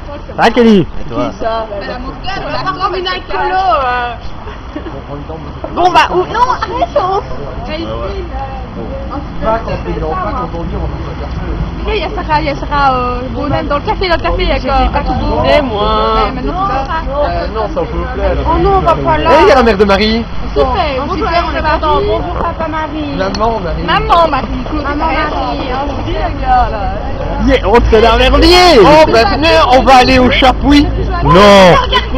Ah, Kelly. Et toi? Qui ça? Madame Oscar, On a pas comme une alcoolo. Bon bah, ou non, arrête, Pas quand c'est long, pas quand on dit on va faire feu. il y a Sarah, bon, même dans le café, il y a pas tout beau. Et moi? Maintenant, Non, s'il vous plaît. Oh non, on va pas là. Eh, il y a la mère de Marie. super, Bonjour, bonjour, on est content. Bonjour, papa Marie. Maman, Marie. Maman Marie, Maman Marie. On se dit, les gars, là. Yeah, on te fait la merveille. Oh, ben venez, on va aller au Chapuis. Non. regarde